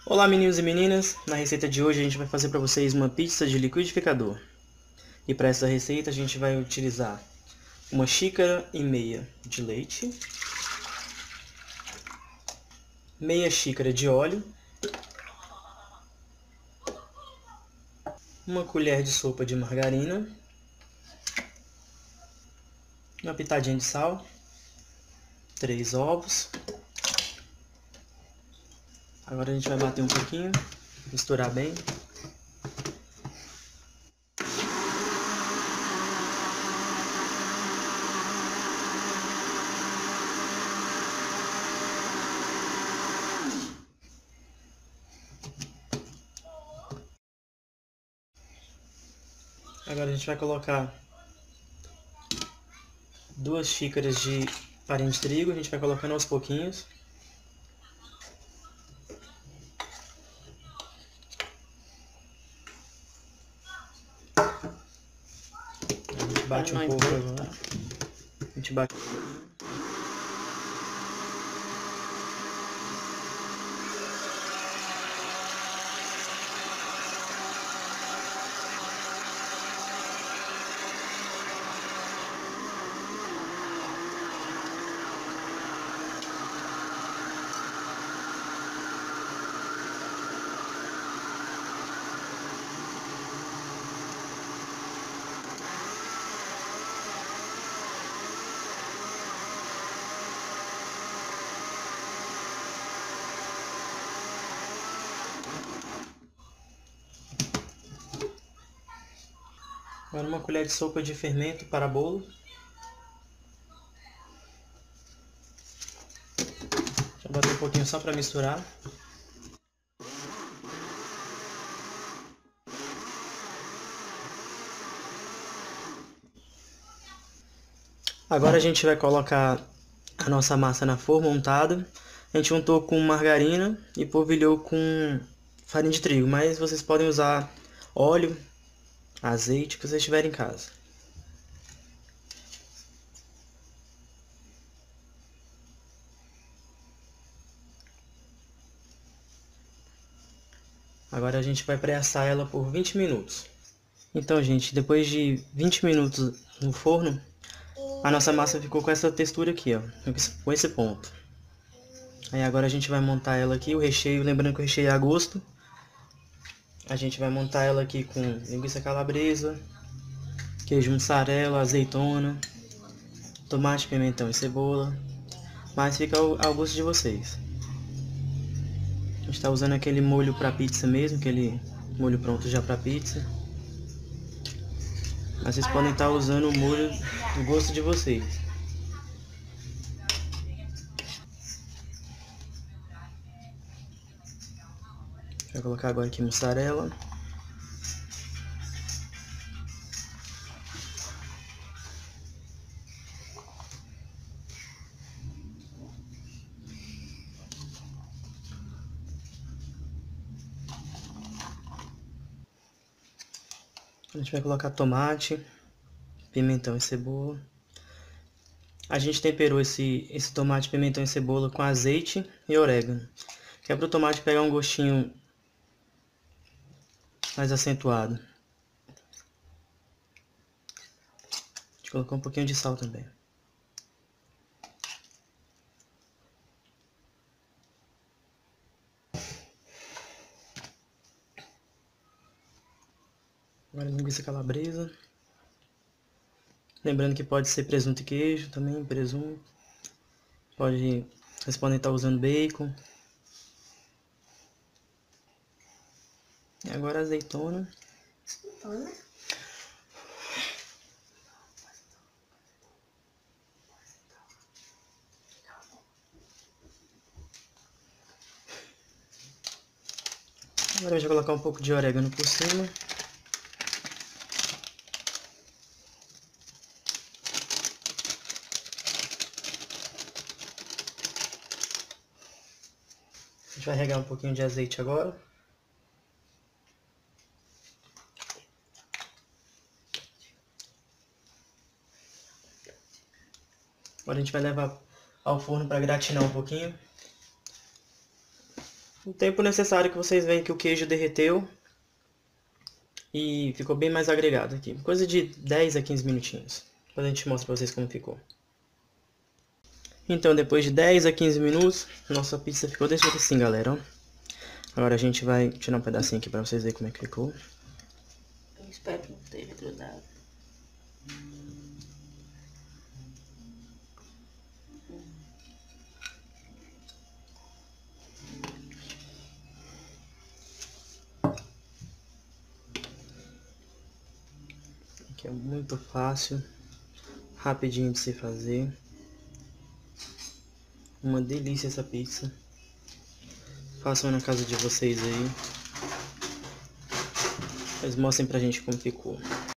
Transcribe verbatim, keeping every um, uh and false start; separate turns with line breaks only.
Olá meninos e meninas, na receita de hoje a gente vai fazer para vocês uma pizza de liquidificador. E para essa receita a gente vai utilizar uma xícara e meia de leite, meia xícara de óleo, uma colher de sopa de margarina, uma pitadinha de sal, três ovos. Agora a gente vai bater um pouquinho, misturar bem. Agora a gente vai colocar duas xícaras de farinha de trigo, a gente vai colocando aos pouquinhos. A gente bate um pouco agora. A gente bate. Agora uma colher de sopa de fermento para bolo. Deixa eu bater um pouquinho só para misturar. Agora a gente vai colocar a nossa massa na forma untada. A gente untou com margarina e polvilhou com farinha de trigo, mas vocês podem usar óleo, azeite, que vocês tiverem em casa. Agora a gente vai pré-assar ela por vinte minutos. Então, gente, depois de vinte minutos no forno, a nossa massa ficou com essa textura aqui, ó, com esse ponto. Aí agora a gente vai montar ela aqui, o recheio, lembrando que o recheio é a gosto. A gente vai montar ela aqui com linguiça calabresa, queijo mussarela, azeitona, tomate, pimentão e cebola. Mas fica ao, ao gosto de vocês. A gente está usando aquele molho para pizza mesmo, aquele molho pronto já para pizza. Mas vocês podem estar usando o molho do gosto de vocês. Vou colocar agora aqui mussarela. A gente vai colocar tomate, pimentão e cebola. A gente temperou esse, esse tomate, pimentão e cebola com azeite e orégano, que é para o tomate pegar um gostinho mais acentuado. A gente colocou um pouquinho de sal também. Agora linguiça calabresa. Lembrando que pode ser presunto e queijo também, presunto. Pode, vocês podem estar usando bacon. E agora azeitona. Azeitona. Agora eu vou colocar um pouco de orégano por cima. A gente vai regar um pouquinho de azeite agora. Agora a gente vai levar ao forno para gratinar um pouquinho. O tempo necessário que vocês veem que o queijo derreteu e ficou bem mais agregado aqui. Coisa de dez a quinze minutinhos. Depois a gente mostra pra vocês como ficou. Então, depois de dez a quinze minutos, nossa pizza ficou desse jeito assim, galera. Ó. Agora a gente vai tirar um pedacinho aqui pra vocês verem como é que ficou.
Eu espero que não esteja grudado.
Aqui é muito fácil, rapidinho de se fazer. Uma delícia essa pizza. Façam na casa de vocês aí. Mas mostrem pra gente como ficou.